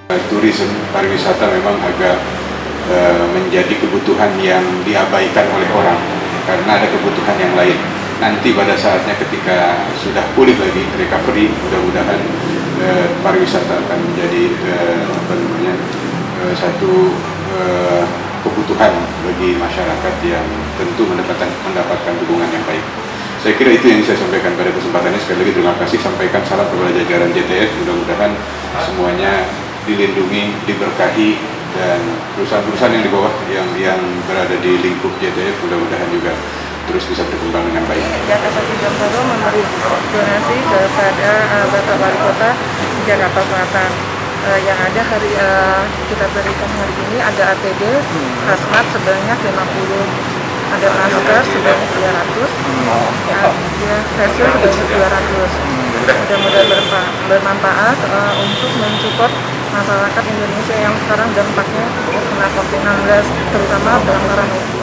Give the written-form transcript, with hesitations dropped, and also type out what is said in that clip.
Turisme pariwisata memang agak menjadi kebutuhan yang diabaikan oleh orang karena ada kebutuhan yang lain. Nanti pada saatnya ketika sudah pulih lagi, recovery, mudah-mudahan pariwisata akan menjadi satu kebutuhan bagi masyarakat yang tentu mendapatkan dukungan yang baik. Saya kira itu yang saya sampaikan pada kesempatan ini. Sekali lagi terima kasih, sampaikan salam kepada jajaran JTF, mudah-mudahan semuanya dilindungi, diberkahi, dan perusahaan-perusahaan yang di bawah yang berada di lingkup JTF mudah-mudahan juga terus bisa berkembang dengan baik. Jakarta Jomboro memberi donasi kepada Bapak Wali Kota Jakarta Selatan. Yang ada kita berikan hari ini ada APD hazmat sebanyak 50, ada masker sebanyak 300, ada facial sebanyak 200. Mudah-mudahan bermanfaat untuk mensupport masyarakat Indonesia yang sekarang dampaknya kena COVID-19, terutama dalam ranah